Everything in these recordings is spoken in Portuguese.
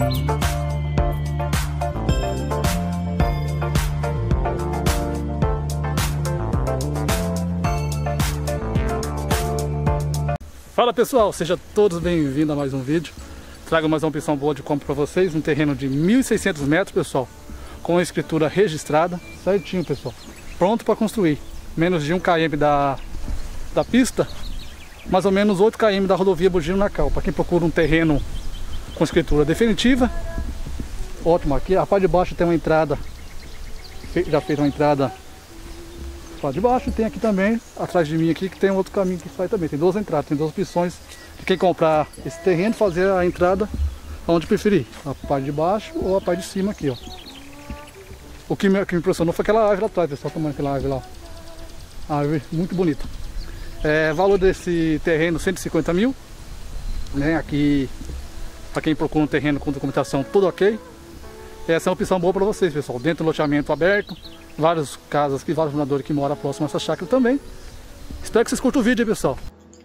Fala pessoal, sejam todos bem-vindos a mais um vídeo. Trago mais uma opção boa de compra para vocês, um terreno de 1.600 metros, pessoal, com a escritura registrada, certinho, pessoal, pronto para construir. Menos de 1 km da pista, mais ou menos 8 km da rodovia Bugino Nacal. Para quem procura um terreno com escritura definitiva, ótimo. Aqui a parte de baixo tem uma entrada, já fez uma entrada lá de baixo, tem aqui também, atrás de mim aqui, que tem outro caminho que sai também. Tem duas entradas, tem duas opções de quem comprar esse terreno, fazer a entrada onde preferir, a parte de baixo ou a parte de cima aqui, ó. O que me impressionou foi aquela árvore lá atrás, pessoal, o tamanho daquela árvore lá. Árvore muito bonita. Valor desse terreno, 150 mil, né? Aqui, para quem procura um terreno com documentação tudo ok, essa é uma opção boa para vocês, pessoal. Dentro do loteamento aberto, várias casas aqui, vários moradores que moram próximo a essa chácara também. Espero que vocês curtam o vídeo aí, pessoal.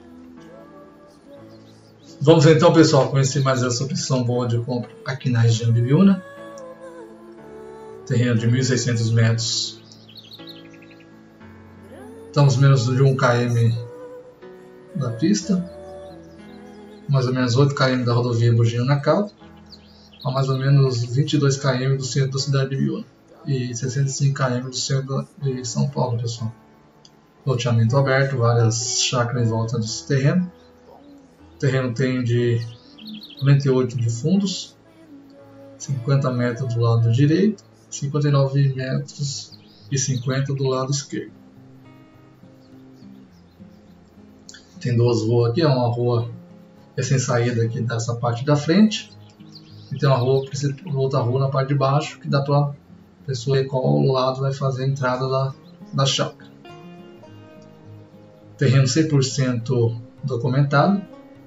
Vamos então, pessoal, conhecer mais essa opção boa de compra aqui na região de Ibiúna. Terreno de 1.600 metros. Estamos menos de 1 km da pista. Mais ou menos 8 km da rodovia Bugino Nacal. A mais ou menos 22 km do centro da cidade de Ibiúna. E 65 km do centro de São Paulo, pessoal. Loteamento aberto, várias chácaras em volta desse terreno. O terreno tem de 48 de fundos, 50 metros do lado direito, 59 metros e 50 do lado esquerdo. Tem duas ruas aqui, uma rua sem saída aqui dessa parte da frente. E tem uma outra rua na parte de baixo que dá para a pessoa ir qual lado vai fazer a entrada da chácara. Terreno 100% documentado.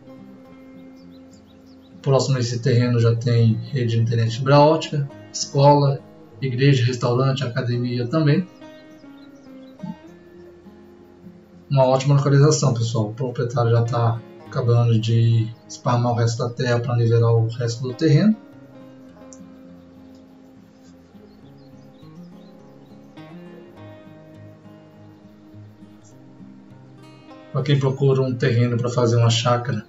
Próximo a esse terreno já tem rede de internet fibra ótica, escola, igreja, restaurante, academia também. Uma ótima localização, pessoal. O proprietário já está acabando de esparramar o resto da terra para nivelar o resto do terreno. Para quem procura um terreno para fazer uma chácara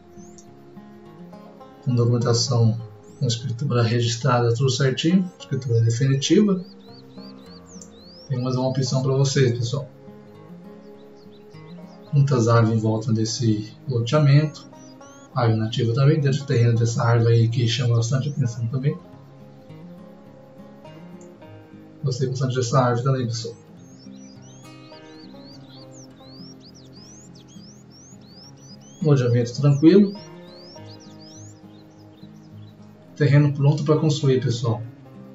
com documentação, com escritura registrada, tudo certinho, escritura definitiva, tem mais uma opção para vocês, pessoal. Muitas árvores em volta desse loteamento, árvore nativa também, dentro do terreno dessa árvore aí que chama bastante atenção também. Gostei bastante dessa árvore também, pessoal. Loteamento tranquilo. Terreno pronto para construir, pessoal.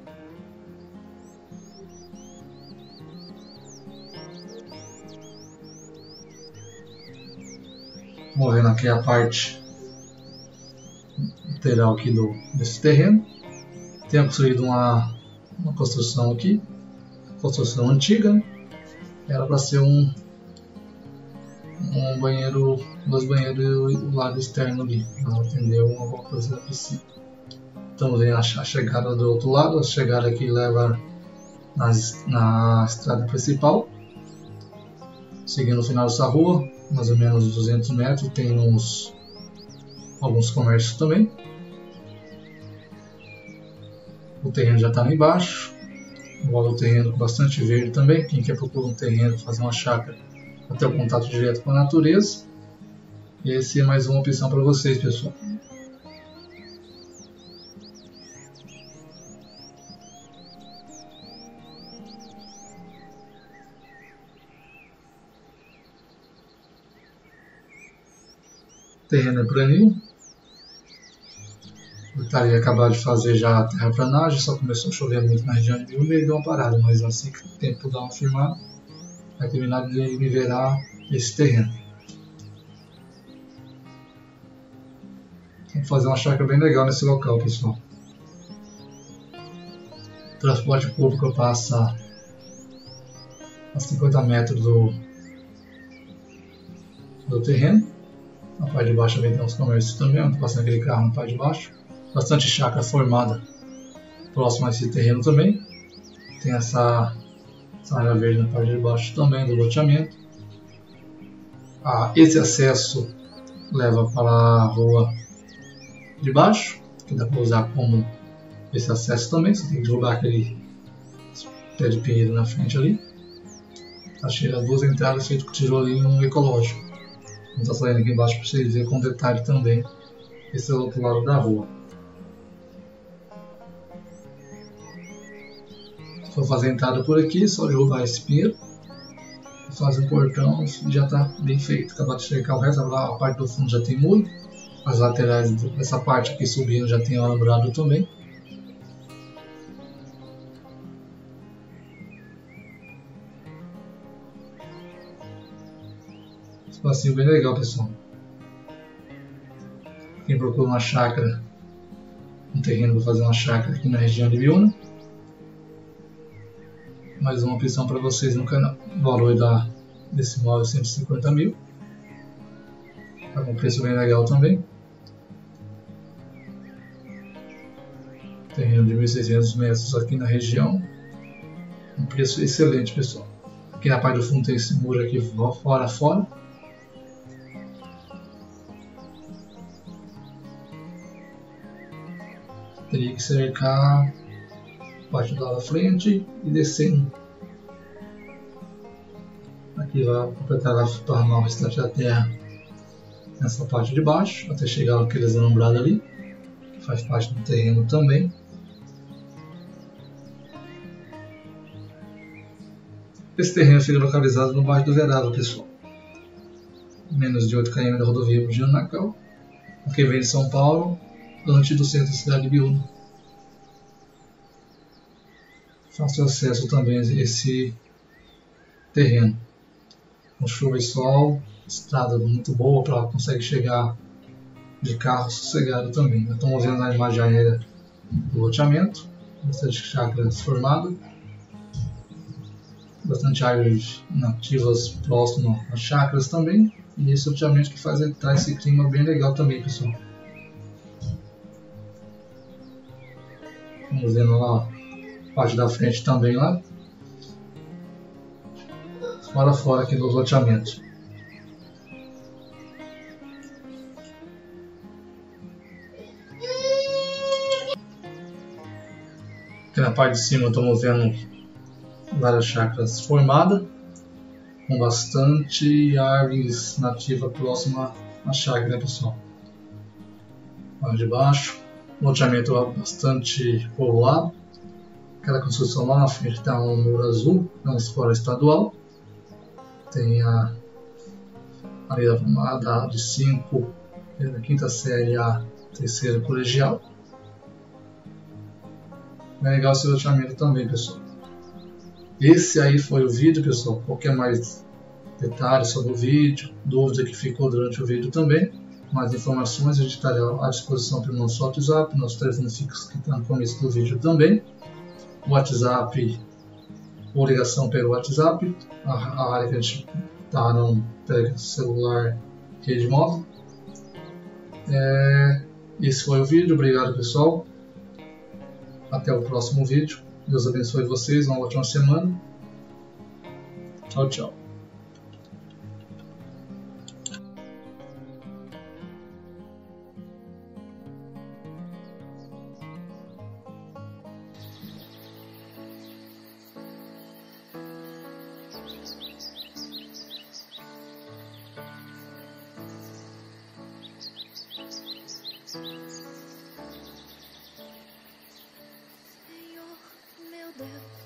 Vamos ver aqui a parte lateral aqui desse terreno. Tem construído uma construção aqui, construção antiga, né? Era para ser um banheiro, 2 banheiros e o lado externo ali. Não atendeu alguma coisa da piscina. Estamos vendo a chegada do outro lado. A chegada aqui leva na estrada principal. Seguindo o final dessa rua, mais ou menos 200 metros, tem alguns comércios também. O terreno já está lá embaixo. O terreno com bastante verde também. Quem quer procurar um terreno, fazer uma chácara, até o contato direto com a natureza. Esse é mais uma opção para vocês, pessoal. Terreno é planinho. O Itali acabou de fazer já a terraplanagem, só começou a chover muito na região de Ibiúna e deu uma parada, mas assim que o tempo dá uma firmada, vai terminar de nivelar esse terreno. Vamos fazer uma chácara bem legal nesse local, pessoal. O transporte público passa a 50 metros do terreno. Na parte de baixo também tem uns comércios também, onde passa aquele carro na parte de baixo. bastante chácara formada próximo a esse terreno também. Tem essa área verde na parte de baixo também do loteamento. Esse acesso leva para a rua de baixo, que dá para usar como esse acesso também. Você tem que jogar aquele pé de pinheiro na frente ali. Achei as duas entradas feitas com tijolinho ecológico. Não está saindo aqui embaixo para vocês verem com detalhe também. Esse é o outro lado da rua. Se for fazer a entrada por aqui, só derrubar esse pinheiro, fazer um portão e já está bem feito. Acabar de cercar o resto, a parte do fundo já tem muro, as laterais dessa parte aqui subindo já tem alambrado também. Espacinho bem legal, pessoal. Quem procura uma chácara, um terreno para fazer uma chácara aqui na região de Biúna, mais uma opção para vocês no canal. O valor desse imóvel é 150 mil. Está com um preço bem legal também. Terreno de 1.600 metros aqui na região. Um preço excelente, pessoal. Aqui na parte do fundo tem esse muro aqui fora. Teria que cercar a parte da frente e descendo. Aqui vai completar a tornar o restante da terra nessa parte de baixo, até chegar aqueles alambrados ali, que faz parte do terreno também. Esse terreno fica localizado no bairro do Verável, pessoal. Menos de 8 km da rodovia Bugianacal, que vem de São Paulo, antes do centro da cidade de Biúna. Fácil acesso também a esse terreno. Com chuva e sol, estrada muito boa para conseguir chegar de carro sossegado também. Estamos vendo na imagem aérea do loteamento, bastante chácaras formadas, bastante árvores nativas próximas às chácaras também, e esse loteamento que faz entrar esse clima bem legal também, pessoal. Estamos vendo lá a parte da frente também lá. Fora aqui dos loteamentos. Aqui na parte de cima estamos vendo várias chácaras formadas, com bastante árvores nativas próximas à chácara, né, pessoal? Parte de baixo, loteamento bastante povoado. Aquela construção lá na frente está um muro azul, é uma escola estadual. Tem ali a de 5, da quinta série a terceira colegial. É legal esse loteamento também, pessoal. Esse aí foi o vídeo, pessoal. Qualquer mais detalhes sobre o vídeo, dúvida que ficou durante o vídeo também, mais informações a gente estará à disposição pelo nosso WhatsApp, nosso telefone fixo que está no começo do vídeo também. WhatsApp ou ligação pelo WhatsApp, a área que a gente está não pega celular, rede móvel. Esse foi o vídeo, obrigado, pessoal. Até o próximo vídeo. Deus abençoe vocês, uma ótima semana. Tchau, tchau. Senhor, meu Deus.